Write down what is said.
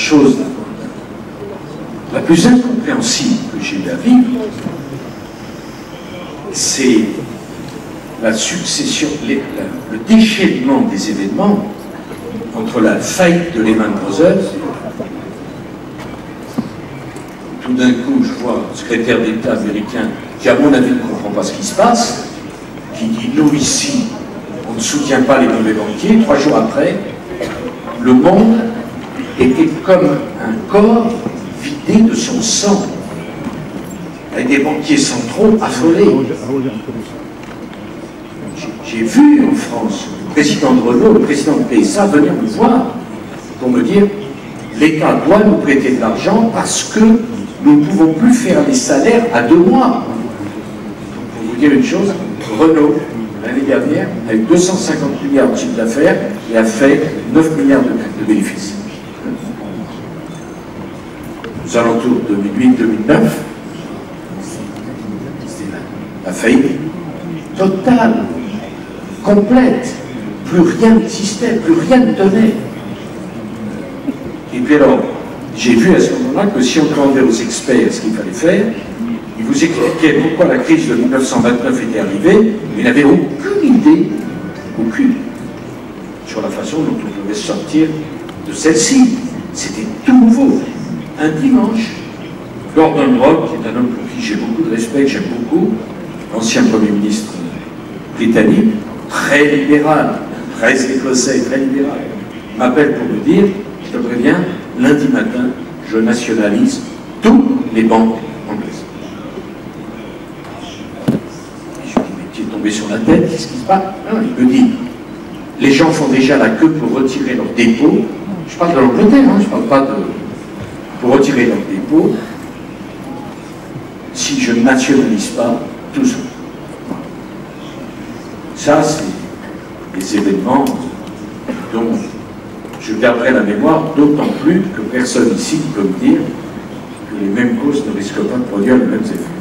chose la plus incompréhensible que j'ai eu à vivre, c'est la succession, le déchaînement des événements entre la faillite de Lehman Brothers. Tout d'un coup, je vois un secrétaire d'État américain qui, à mon avis, ne comprend pas ce qui se passe, qui dit « Nous, ici, on ne soutient pas les mauvais banquiers ». 3 jours après, le monde était comme un corps vidé de son sang, avec des banquiers centraux affolés. J'ai vu en France le président de Renault, le président de PSA venir me voir pour me dire « L'État doit nous prêter de l'argent parce que nous ne pouvons plus faire les salaires à 2 mois. » Pour vous dire une chose, Renault, l'année dernière, a eu 250 milliards de chiffre d'affaires et a fait 9 milliards de bénéfices. Aux alentours de 2008-2009, c'était la faillite totale, complète. Plus rien n'existait, plus rien ne tenait. Et puis alors, j'ai vu à ce moment-là que si on demandait aux experts ce qu'il fallait faire, ils vous expliquaient pourquoi la crise de 1929 était arrivée, mais ils n'avaient aucune idée, aucune, sur la façon dont on pouvait sortir de celle-ci. C'était tout nouveau. Un dimanche, Gordon Brown, qui est un homme pour qui j'ai beaucoup de respect, que j'aime beaucoup, l'ancien Premier ministre britannique, très libéral, très écossais, très libéral, m'appelle pour me dire, je te préviens, lundi matin, je nationalise toutes les banques anglaises. Je lui dis, mais tu es tombé sur la tête, qu'est-ce qui se passe? Non, il me dit, les gens font déjà la queue pour retirer leurs dépôts. Je parle de l'Angleterre, hein, je ne parle pas de... pour retirer leurs dépôts, si je ne nationalise pas tout ça. Ça, c'est des événements dont je garderai la mémoire, d'autant plus que personne ici ne peut me dire que les mêmes causes ne risquent pas de produire les mêmes effets.